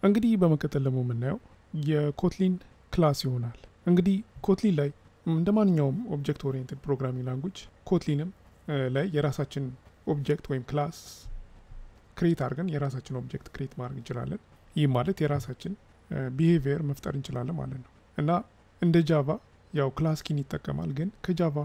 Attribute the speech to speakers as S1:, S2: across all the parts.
S1: እንግዲህ በመቀጠል ደግሞ የምናየው የኮትሊን ክላስ ይሆናል። እንግዲህ ኮትሊን ላይ እንደማንኛውም ኦብጀክት ኦሪየንትድ ፕሮግራሚንግ ላንጉዌጅ ኮትሊንም ላይ የራሳችን ኦብጀክት ወይም ክላስ ክሬት አድርገን የራሳችን ኦብጀክት ክሬት ማድረግ እንችላለን። ይህ ማለት የራሳችን ቢሄቪየር መፍጠር እንችላለን ማለት ነው። እና እንደ ጃቫ ያው ክላስ ኪን ይጠቀማል፣ ግን ከጃቫ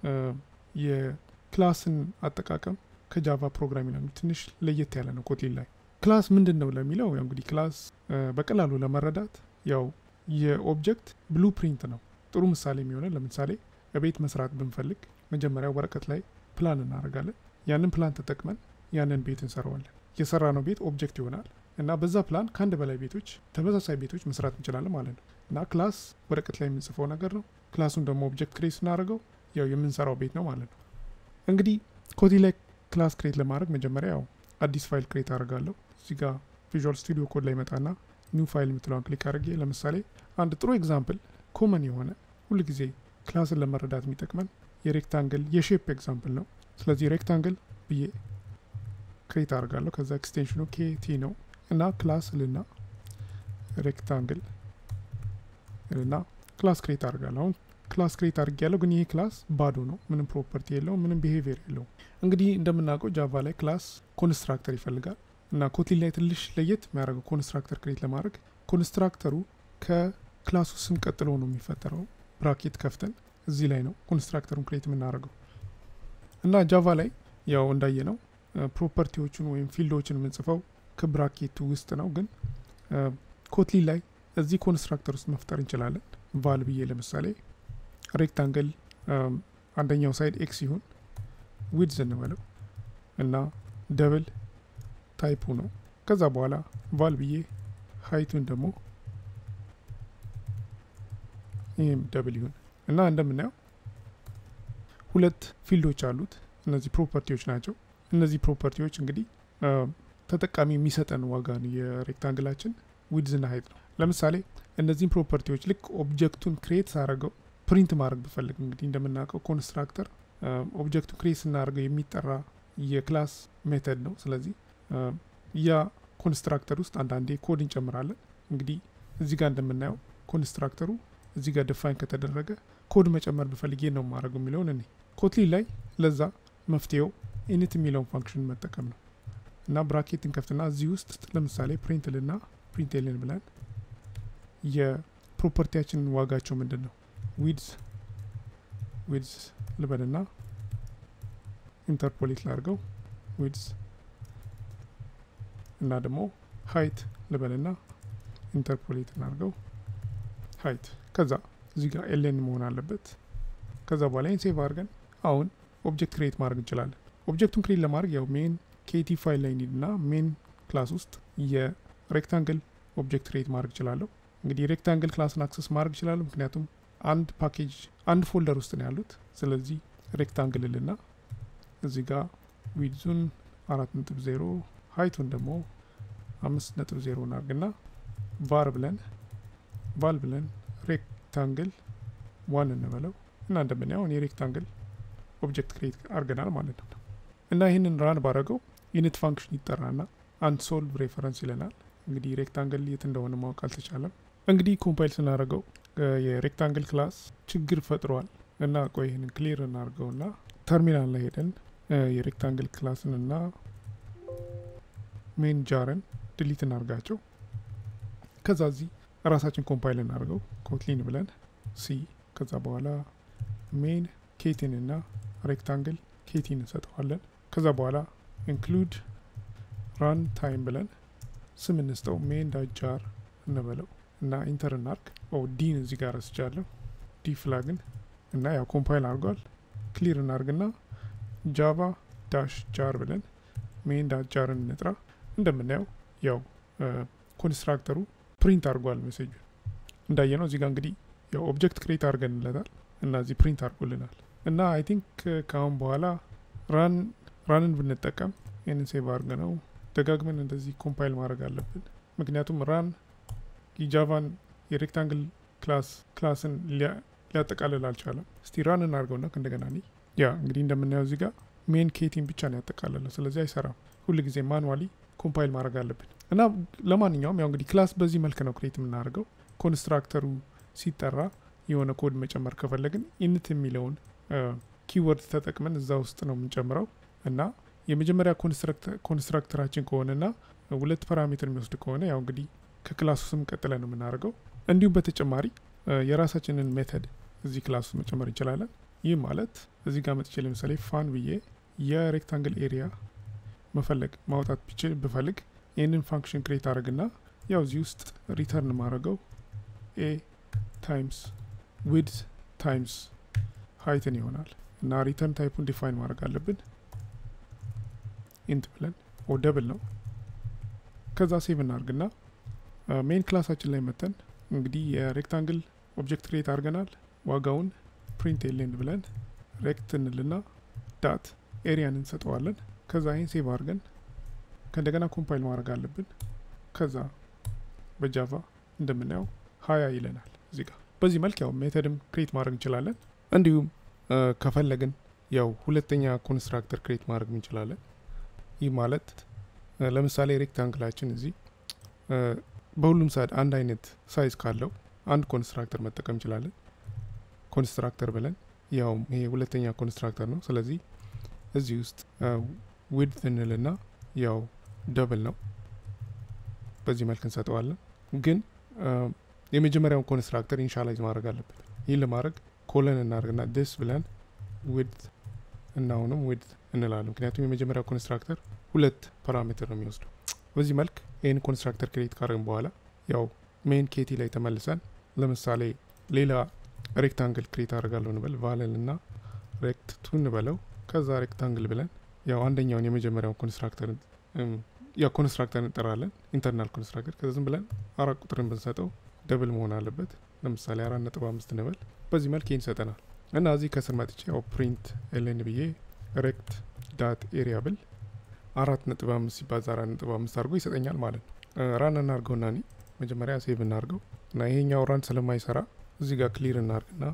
S1: የክላስን አጠቃቀም ከጃቫ ፕሮግራሚንግ ላንጉዌጅ ትንሽ ለየት ያለ ነው። ኮትሊን ላይ ክላስ ምንድነው ለሚለው ያው እንግዲህ ክላስ በቀላሉ ለመረዳት ያው የኦብጀክት ብሉፕሪንት ነው። ጥሩ ምሳሌ የሚሆነው ለምሳሌ ቤት መስራት ብንፈልግ መጀመሪያ ወረቀት ላይ ፕላን እናደርጋለን። ያንን ፕላን ተጠቅመን ያንን ቤት እንሰራዋለን። የሰራነው ቤት ኦብጀክት ይሆናል እና በዛ ፕላን ከአንድ በላይ ቤቶች ተመሳሳይ ቤቶች መስራት እንችላለን ማለት ነው። እና ክላስ ወረቀት ላይ የምንጽፈው ነገር ነው። ክላሱን ደግሞ ኦብጀክት ክሬት ስናደርገው ያው የምንሰራው ቤት ነው ማለት ነው። እንግዲህ ኮትሊን ላይ ክላስ ክሬት ለማድረግ መጀመሪያ ያው አዲስ ፋይል ክሬት አደርጋለሁ። እዚህ ጋር ቪዥዋል ስቱዲዮ ኮድ ላይ መጣና ኒው ፋይል የምትለውን ክሊክ አድርጌ ለምሳሌ አንድ ጥሩ ኤግዛምፕል ኮመን የሆነ ሁሉ ጊዜ ክላስን ለመረዳት የሚጠቅመን የሬክታንግል የሼፕ ኤግዛምፕል ነው። ስለዚህ ሬክታንግል ብዬ ክሬት አድርጋለሁ። ከዛ ኤክስቴንሽኑ ኬቲ ነው እና ክላስ ልና ሬክታንግል ልና ክላስ ክሬት አድርጋለሁ። አሁን ክላስ ክሬት አድርጌያለሁ፣ ግን ይሄ ክላስ ባዶ ነው። ምንም ፕሮፐርቲ የለውም፣ ምንም ቢሄቪየር የለውም። እንግዲህ እንደምናውቀው ጃቫ ላይ ክላስ ኮንስትራክተር ይፈልጋል እና ኮትሊን ላይ ትንሽ ለየት የሚያደርገው ኮንስትራክተር ክሬት ለማድረግ ኮንስትራክተሩ ከክላሱ ስም ቀጥሎ ነው የሚፈጠረው። ብራኬት ከፍተን እዚህ ላይ ነው ኮንስትራክተሩን ክሬት የምናደርገው እና ጃቫ ላይ ያው እንዳየ ነው ፕሮፐርቲዎቹን ወይም ፊልዶችን የምንጽፈው ከብራኬቱ ውስጥ ነው። ግን ኮትሊን ላይ እዚህ ኮንስትራክተር ውስጥ መፍጠር እንችላለን። ቫል ብዬ ለምሳሌ ሬክታንግል አንደኛው ሳይድ ኤክስ ይሁን ዊድዝ እንበለው እና ደብል ታይፑ ነው። ከዛ በኋላ ቫል ብዬ ሃይቱን ደግሞ ይህም ደብል ይሁን እና እንደምናየው ሁለት ፊልዶች አሉት። እነዚህ ፕሮፐርቲዎች ናቸው። እነዚህ ፕሮፐርቲዎች እንግዲህ ተጠቃሚ የሚሰጠን ዋጋ ነው የሬክታንግላችን ዊድዝ እና ሃይት ነው። ለምሳሌ እነዚህን ፕሮፐርቲዎች ልክ ኦብጀክቱን ክሬት ሳደርገው ፕሪንት ማድረግ ብፈልግ እንግዲህ እንደምናውቀው ኮንስትራክተር ኦብጀክቱን ክሬት ስናደርገው የሚጠራ የክላስ ሜተድ ነው። ስለዚህ ያ ኮንስትራክተር ውስጥ አንዳንዴ ኮድ እንጨምራለን። እንግዲህ እዚህ ጋር እንደምናየው ኮንስትራክተሩ እዚህ ጋር ዲፋይን ከተደረገ ኮድ መጨመር ብፈልግ ነው ማድረግ የሚለውን እኔ ኮትሊን ላይ ለዛ መፍትሄው ኢኒት የሚለውን ፋንክሽን መጠቀም ነው እና ብራኬት እንከፍትና እዚህ ውስጥ ለምሳሌ ፕሪንት ልና ፕሪንት ኤልን ብለን የፕሮፐርቲያችንን ዋጋቸው ምንድን ነው ዊድዝ ልበልና ኢንተርፖሌት ላድርገው ዊድዝ እና ደግሞ ሃይት ልበልና ኢንተርፖሌት እናድርገው ሃይት። ከዛ እዚህ ጋር ኤልን መሆን አለበት። ከዛ በኋላ ሴቭ አድርገን አሁን ኦብጀክት ክሬት ማድረግ እንችላለን። ኦብጀክቱን ክሬት ለማድረግ ያው ሜን ኬቲ ፋይል ላይ ኒድና ሜን ክላስ ውስጥ የሬክታንግል ኦብጀክት ክሬት ማድረግ እችላለሁ። እንግዲህ ሬክታንግል ክላስን አክሰስ ማድረግ እችላለሁ ምክንያቱም አንድ ፓኬጅ አንድ ፎልደር ውስጥ ነው ያሉት። ስለዚህ ሬክታንግል ልና እዚህ ጋር ዊድዙን 4.0 ሃይቱን ደግሞ 5.0 እናርግና ቫል ብለን ሬክታንግል 1 እንበለው እና እንደምናየው የሬክታንግል ኦብጀክት ክሬት አድርገናል ማለት ነው። እና ይህንን ራን ባረገው ኢኒት ፋንክሽን ይጠራና አንሶልቭ ሬፈረንስ ይለናል። እንግዲህ ሬክታንግል የት እንደሆነ ማወቅ አልተቻለም። እንግዲህ ኮምፓይል ስናደርገው የሬክታንግል ክላስ ችግር ፈጥሯል እና ቆይ ይህንን ክሊር እናርገውና ተርሚናል ላይ ሄደን የሬክታንግል ክላስን እና ሜን ጃርን ድሊት እናርጋቸው። ከዛ እዚህ ራሳችን ኮምፓይል እናርገው ኮትሊን ብለን ሲ ከዛ በኋላ ሜን ኬቲን እና ሬክታንግል ኬቲን እንሰጠዋለን። ከዛ በኋላ ኢንክሉድ ራን ታይም ብለን ስም እንስጠው ሜን ዳጃር እንበለው እና ኢንተር እናርግ። ዲን እዚህ ጋር ረስቻለሁ ዲ ፍላግን እና ያው ኮምፓይል አድርጓል። ክሊር እናርግና ጃቫ ዳሽ ጃር ብለን ሜን ዳጃርን እንጥራ። እንደምናየው ያው ኮንስትራክተሩ ፕሪንት አድርጓል ሜሴጅ እንዳየነው። እዚህ ጋር እንግዲህ ያው ኦብጀክት ክሬት አድርገንለታል እና እዚህ ፕሪንት አድርጎልናል። እና አይ ቲንክ ከአሁን በኋላ ራንን ብንጠቀም ይህንን ሴቭ አድርገነው ደጋግመን እንደዚህ ኮምፓይል ማድረግ አለብን። ምክንያቱም ራን የጃቫን የሬክታንግል ክላስን ሊያጠቃልል አልቻለም። እስቲ ራን እናድርገውና እንደገና ያ እንግዲህ እንደምናየው እዚህ ጋር ሜን ኬቲን ብቻ ነው ያጠቃለለው። ስለዚህ አይሰራም። ሁሉ ጊዜ ማኑዋሊ ኮምፓይል ማድረግ አለብን። እና ለማንኛውም ያው እንግዲህ ክላስ በዚህ መልኩ ነው ክሬት የምናደርገው ኮንስትራክተሩ ሲጠራ የሆነ ኮድ መጨመር ከፈለግን init የሚለውን ኪወርድ ተጠቅመን እዛ ውስጥ ነው የምንጨምረው እና የመጀመሪያ ኮንስትራክተራችን ከሆነና ሁለት ፓራሜትር የሚወስድ ከሆነ ያው እንግዲህ ከክላሱ ስም ቀጥለን ነው የምናደርገው እንዲሁም በተጨማሪ የራሳችንን ሜተድ እዚህ ክላስ ውስጥ መጨመር እንችላለን ይህ ማለት እዚህ ጋር መጥቼ ለምሳሌ ፋን ብዬ የሬክታንግል ኤሪያ መፈለግ ማውጣት ብፈልግ ይህንን ፋንክሽን ክሬት አድርግና ያው እዚህ ውስጥ ሪተርን ማድረገው a times width times heighትን ይሆናል እና ሪተርን ታይፑን ዲፋይን ማድረግ አለብን int ብለን ኦ ደብል ነው ከዛ ሴቭ እናርግና ሜን ክላሳችን ላይ መተን እንግዲህ የሬክታንግል ኦብጀክት ክሬት አድርገናል ዋጋውን print ln ብለን ሬክት እንልና ዳት ኤሪያን እንሰጠዋለን ከዛ ይሄን ሴቭ አድርገን ከእንደገና ኮምፓይል ማድረግ አለብን ከዛ በጃቫ እንደምናየው 20 ይለናል እዚህ ጋር በዚህ መልክ ያው ሜተድም ክሬት ማድረግ እንችላለን እንዲሁም ከፈለግን ያው ሁለተኛ ኮንስትራክተር ክሬት ማድረግ እንችላለን ይህ ማለት ለምሳሌ ሬክታንግላችን እዚህ በሁሉም ሳይድ አንድ አይነት ሳይዝ ካለው አንድ ኮንስትራክተር መጠቀም እንችላለን ኮንስትራክተር ብለን ያው ይሄ ሁለተኛ ኮንስትራክተር ነው ስለዚህ እዚህ ውስጥ width እንልና ያው ደብል ነው በዚህ መልክ እንሰጠዋለን ግን የመጀመሪያውን ኮንስትራክተር ኢኒሻላይዝ ማድረግ አለብን ይህን ለማድረግ ኮለን እናደርግና this ብለን width እና አሁንም width እንላለን ምክንያቱም የመጀመሪያው ኮንስትራክተር ሁለት ፓራሜትር ነው የሚወስደው በዚህ መልክ ይህን ኮንስትራክተር ክሬት ካደረግን በኋላ ያው ሜን ኬቲ ላይ ተመልሰን ለምሳሌ ሌላ ሬክታንግል ክሬት አደርጋለሁ እንበል ቫለል እና ሬክት 2 እንበለው ከዛ ሬክታንግል ብለን ያው አንደኛውን የመጀመሪያውን ኮንስትራክተር ያው ኮንስትራክተር እንጠራለን ኢንተርናል ኮንስትራክተር ከዛ ዝም ብለን 4 ቁጥርን ብንሰጠው ደብል መሆን አለበት ለምሳሌ 4.5 እንበል በዚህ መልክ ይሄን ሰጠናል እና እዚህ ከስር መጥቼ ያው print ln ብዬ rect dot area ብል 4.5 ሲባዛ 4.5 አድርጎ ይሰጠኛል ማለት ነው ራን እናርገውና እኔ መጀመሪያ ሴቭ እናርገው እና ይሄኛው ራን ስለማይሰራ እዚህ ጋር ክሊር እናርግና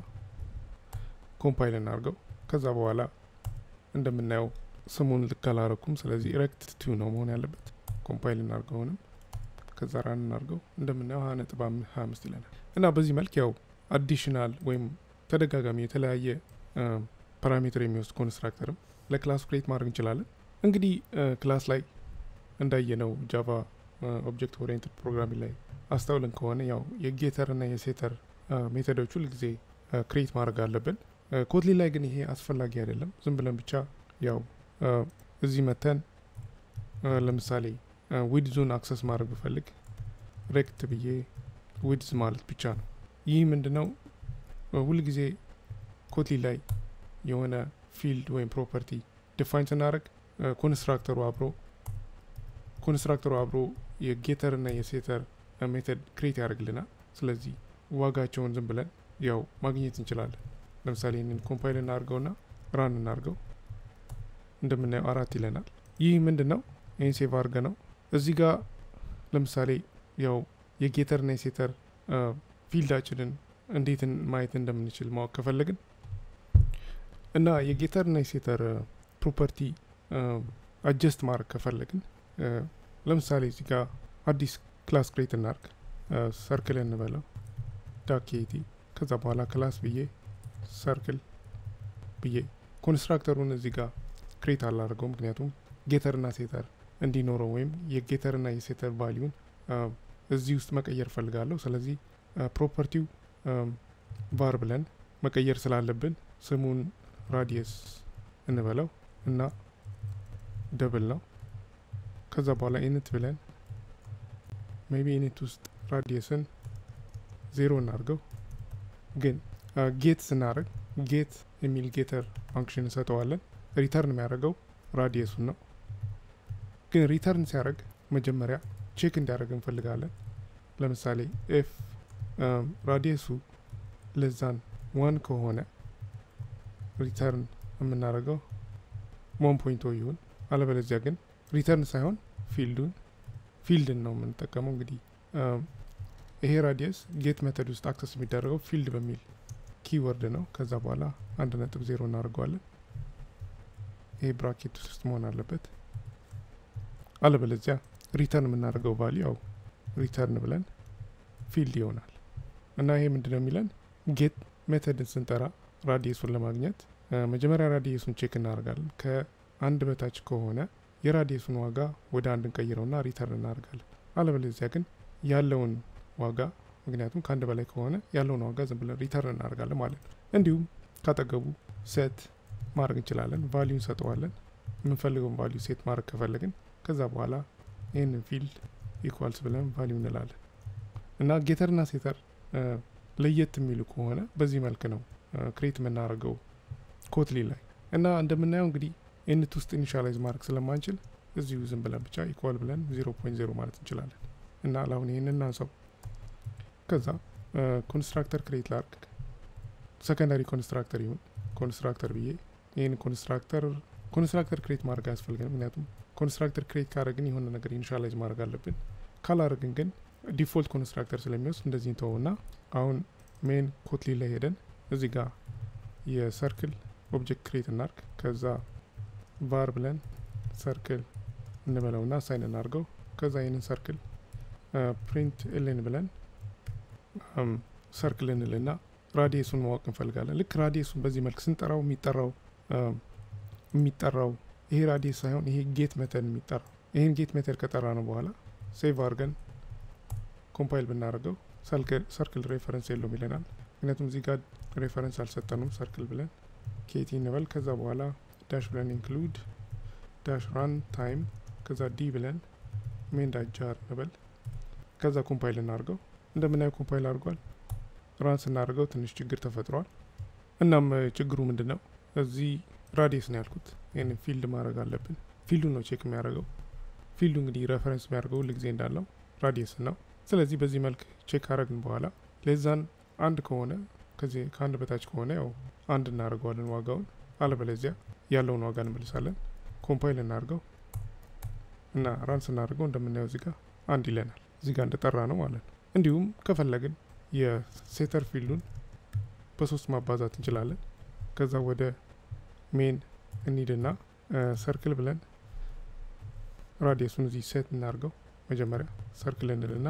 S1: ኮምፓይል እናርገው ከዛ በኋላ እንደምናየው ስሙን ልክ አላረኩም ስለዚህ rect 2 ነው መሆን ያለበት ኮምፓይል እናርገውንም ከዛ ራን እናርገው እንደምናየው 20.25 ይለናል እና በዚህ መልክ ያው አዲሽናል ወይም ተደጋጋሚ የተለያየ ፓራሜትር የሚወስድ ኮንስትራክተርም ለክላስ ክሬት ማድረግ እንችላለን እንግዲህ ክላስ ላይ እንዳየነው ጃቫ ኦብጀክት ኦሪየንትድ ፕሮግራሚንግ ላይ አስተውለን ከሆነ ያው የጌተር እና የሴተር ሜተዶች ሁሉ ጊዜ ክሬት ማድረግ አለብን ኮትሊን ላይ ግን ይሄ አስፈላጊ አይደለም ዝም ብለን ብቻ ያው እዚህ መተን ለምሳሌ ዊድዙን አክሰስ ማድረግ ብፈልግ ሬክት ብዬ ዊድዝ ማለት ብቻ ነው ይህ ምንድነው ሁሉ ጊዜ ኮትሊን ላይ የሆነ ፊልድ ወይም ፕሮፐርቲ ዲፋይን ስናደርግ ኮንስትራክተሩ አብሮ የጌተር እና የሴተር ሜተድ ክሬት ያደርግልናል ስለዚህ ዋጋቸውን ዝም ብለን ያው ማግኘት እንችላለን ለምሳሌ ይህንን ኮምፓይል እናርገውና ራን እናርገው እንደምናየው 4 ይለናል ይህ ምንድነው ይህን ሴቭ አድርገ ነው እዚህ ጋር ለምሳሌ ያው የጌተር እና የሴተር ፊልዳችንን እንዴት ማየት እንደምንችል ማወቅ ከፈለግን እና የጌተር እና የሴተር ፕሮፐርቲ አጀስት ማድረግ ከፈለግን ለምሳሌ እዚህ ጋር አዲስ ክላስ ክሬት እናርግ ሰርክል እንበለው ዳኬቲ ከዛ በኋላ ክላስ ብዬ ሰርክል ብዬ ኮንስትራክተሩን እዚህ ጋር ክሬት አላደርገው ምክንያቱም ጌተር እና ሴተር እንዲኖረው ወይም የጌተር እና የሴተር ቫልዩን እዚህ ውስጥ መቀየር ፈልጋለሁ ስለዚህ ፕሮፐርቲው var ብለን መቀየር ስላለብን ስሙን ራዲየስ እንበለው እና ደብል ነው ከዛ በኋላ init ብለን ሜቢ init ውስጥ ራዲየስን 0 እናርገው ግን ጌት ስናደርግ ጌት የሚል ጌተር ፋንክሽን እንሰጠዋለን ሪተርን የሚያደርገው ራዲየሱን ነው ግን ሪተርን ሲያደርግ መጀመሪያ ቼክ እንዲያደርግ እንፈልጋለን ለምሳሌ if ራዲየሱ ለዛን 1 ከሆነ ሪተርን የምናደርገው 1.0 ይሁን አለበለዚያ ግን ሪተርን ሳይሆን ፊልድን ነው የምንጠቀመው እንግዲህ ይሄ ራዲየስ ጌት ሜተድ ውስጥ አክሰስ የሚደረገው ፊልድ በሚል ኪወርድ ነው ከዛ በኋላ 1.0 እናደርገዋለን ይሄ ብራኬት ውስጥ መሆን አለበት አለበለዚያ ሪተርን የምናደርገው ቫልዩ ያው ሪተርን ብለን ፊልድ ይሆናል እና ይሄ ምንድነው የሚለን ጌት ሜተድን ስንጠራ ራዲየሱን ለማግኘት መጀመሪያ ራዲየሱን ቼክ እናደርጋለን ከአንድ በታች ከሆነ የራዲየሱን ዋጋ ወደ አንድ እንቀይረውና ሪተርን እናደርጋለን አለበለዚያ ግን ያለውን ዋጋ ምክንያቱም ከአንድ በላይ ከሆነ ያለውን ዋጋ ዝም ብለን ሪተርን እናደርጋለን ማለት ነው እንዲሁም ካጠገቡ ሴት ማድረግ እንችላለን ቫልዩ እንሰጠዋለን የምንፈልገውን ቫልዩ ሴት ማድረግ ከፈለግን ከዛ በኋላ ይህንን ፊልድ ኢኳልስ ብለን ቫልዩ እንላለን እና ጌተርና ሴተር ለየት የሚሉ ከሆነ በዚህ መልክ ነው ክሬት የምናደርገው ኮትሊን ላይ እና እንደምናየው እንግዲህ ኢንት ውስጥ ኢኒሻላይዝ ማድረግ ስለማንችል እዚሁ ዝም ብለን ብቻ ኢኳል ብለን 0.0 ማለት እንችላለን እና አሁን ይሄንን እናንሳው ከዛ ኮንስትራክተር ክሬት ላድርግ ሰከንዳሪ ኮንስትራክተር ይሁን ኮንስትራክተር ብዬ ይሄን ኮንስትራክተር ክሬት ማድረግ አያስፈልገንም ምክንያቱም ኮንስትራክተር ክሬት ካደረግን የሆነ ነገር ኢኒሻላይዝ ማድረግ አለብን ካላደረግን ግን ዲፎልት ኮንስትራክተር ስለሚወስድ እንደዚህ እንተውና አሁን ሜን ኮትሊን ላይ ሄደን እዚህ ጋር የሰርክል ኦብጀክት ክሬት እናርግ ከዛ var ብለን ሰርክል እንበለውና አሳይን እናርገው ከዛ ይሄንን ሰርክል ፕሪንት ኤልን ብለን ሰርክል እንልና ራዲየሱን ማወቅ እንፈልጋለን ልክ ራዲየሱን በዚህ መልክ ስንጠራው የሚጠራው ይሄ ራዲየስ ሳይሆን ይሄ ጌት ሜተድ የሚጠራው ይሄን ጌት ሜተድ ከጠራ ነው በኋላ ሴቭ አድርገን ኮምፓይል ብናደርገው ሰርክል ሬፈረንስ የለውም ይለናል ምክንያቱም እዚህ ጋር ሬፈረንስ አልሰጠንም ሰርክል ብለን ኬቲ እንበል ከዛ በኋላ ዳሽ ብለን ኢንክሉድ ዳሽ ራን ታይም ከዛ ዲ ብለን ሜን ዳጃር እንበል ከዛ ኮምፓይል እናድርገው እንደምናየው ኮምፓይል አድርጓል ራን ስናደርገው ትንሽ ችግር ተፈጥሯል እናም ችግሩ ምንድነው እዚህ ራዲየስ ነው ያልኩት ይሄን ፊልድ ማድረግ አለብን ፊልዱ ነው ቼክ የሚያደርገው ፊልዱ እንግዲህ ሬፈረንስ የሚያደርገው ለጊዜ እንዳለው ራዲየስ ነው ስለዚህ በዚህ መልክ ቼክ አደረግን በኋላ ለዛን አንድ ከሆነ ከዚህ ከአንድ በታች ከሆነ ያው አንድ እናደርገዋለን ዋጋውን አለበለዚያ ያለውን ዋጋ እንመልሳለን ኮምፓይል እናድርገው እና ራን ስናደርገው እንደምናየው እዚህ ጋር አንድ ይለናል እዚህ ጋር እንደጠራ ነው ማለት ነው እንዲሁም ከፈለግን የሴተር ፊልዱን በ3 ማባዛት እንችላለን ከዛ ወደ ሜን እንሂድና ሰርክል ብለን ራዲየሱን እዚህ ሴት እናድርገው መጀመሪያ ሰርክል እንልና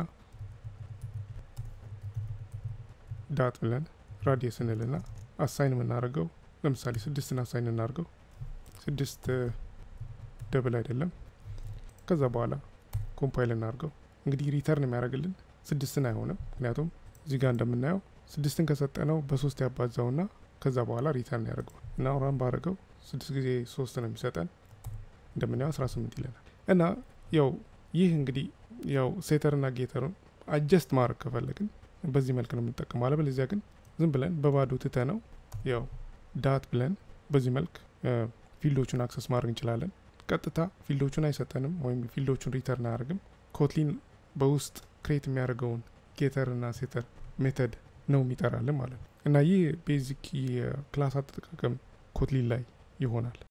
S1: ዳት ብለን ራዲየስ እንልና አሳይን የምናደርገው ለምሳሌ 6ን አሳይን እናድርገው 6 ደብል አይደለም ከዛ በኋላ ኮምፓይል እናድርገው እንግዲህ ሪተርን የሚያደርግልን 6ን አይሆንም ምክንያቱም እዚህ ጋር እንደምናየው 6ን ከሰጠነው በ3 ያባዛውና ከዛ በኋላ ሪተርን ያደርገዋል እና ራን ባደረገው 6 ጊዜ 3 ነው የሚሰጠን እንደምናየው 18 ይለናል እና ያው ይህ እንግዲህ ያው ሴተር እና ጌተሩን አጀስት ማድረግ ከፈለግን በዚህ መልክ ነው የምንጠቀመው አለበለዚያ ግን ዝም ብለን በባዶ ትተነው ያው ዳት ብለን በዚህ መልክ ፊልዶቹን አክሰስ ማድረግ እንችላለን ቀጥታ ፊልዶቹን አይሰጠንም ወይም ፊልዶቹን ሪተርን አያደርግም ኮትሊን በውስጥ ክሬት የሚያደርገውን ጌተር እና ሴተር ሜተድ ነው የሚጠራልን ማለት ነው እና ይህ ቤዚክ የክላስ አጠቃቀም ኮትሊን ላይ ይሆናል